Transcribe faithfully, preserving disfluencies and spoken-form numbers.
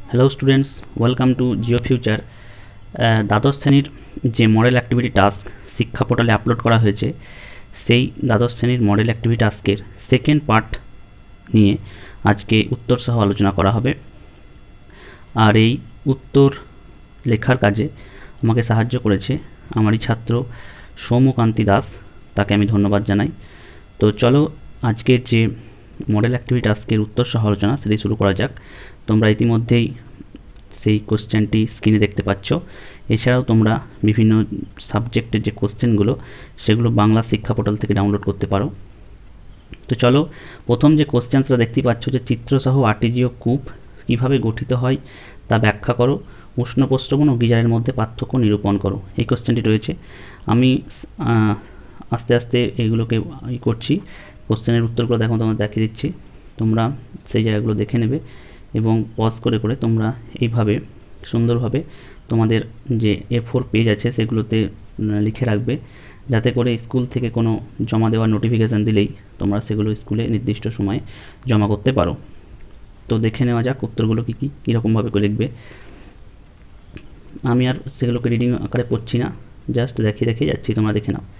Hello students, welcome to Jio future. দ্বাদশ শ্রেণীর যে মডেল অ্যাক্টিভিটি টাস্ক শিক্ষা পোর্টালে আপলোড করা হয়েছে, সেই দ্বাদশ শ্রেণীর মডেল অ্যাক্টিভিটি টাস্কের সেকেন্ড পার্ট নিয়ে আজকে উত্তর সহ আলোচনা করা হবে। আর এই উত্তর লেখার কাজে আমাকে সাহায্য করেছে আমারই ছাত্র সৌম্যকান্তি দাস, তাকে আমি ধন্যবাদ জানাই। তো চলো আজকের যে মডেল অ্যাক্টিভিটি টাস্কের উত্তর সহ আলোচনা সেটি শুরু করা যাক। তোমরা ইতিমধ্যেই সেই কোশ্চেনটি স্ক্রিনে দেখতে পাচ্ছ। এছাড়াও তোমরা বিভিন্ন সাবজেক্টের যে কোশ্চেনগুলো সেগুলো বাংলা শিক্ষা পোর্টাল থেকে ডাউনলোড করতে পারো। তো চলো, প্রথম যে কোশ্চেনসটা দেখতে পাচ্ছ যে চিত্রসহ আর্টিজিও কূপ কীভাবে গঠিত হয় তা ব্যাখ্যা করো, উষ্ণ প্রস্রবণ ও গিজারের মধ্যে পার্থক্য নিরূপণ করো, এই কোশ্চেনটি রয়েছে। আমি আস্তে আস্তে এগুলোকে ই করছি, কোশ্চেনের উত্তরগুলো দেখো তোমাদের দেখিয়ে দিচ্ছি, তোমরা সেই জায়গাগুলো দেখে নেবে এবং পজ করে করে তোমরা এইভাবে সুন্দরভাবে তোমাদের যে এ ফোর পেজ আছে সেগুলোতে লিখে রাখবে, যাতে করে স্কুল থেকে কোনো জমা দেওয়ার নোটিফিকেশান দিলেই তোমরা সেগুলো স্কুলে নির্দিষ্ট সময়ে জমা করতে পারো। তো দেখে নেওয়া যাক উত্তরগুলো কী কী কীরকমভাবে করে লিখবে। আমি আর সেগুলোকে রিডিং আকারে পড়ছি না, জাস্ট দেখিয়ে দেখিয়ে যাচ্ছি, তোমরা দেখে নাও।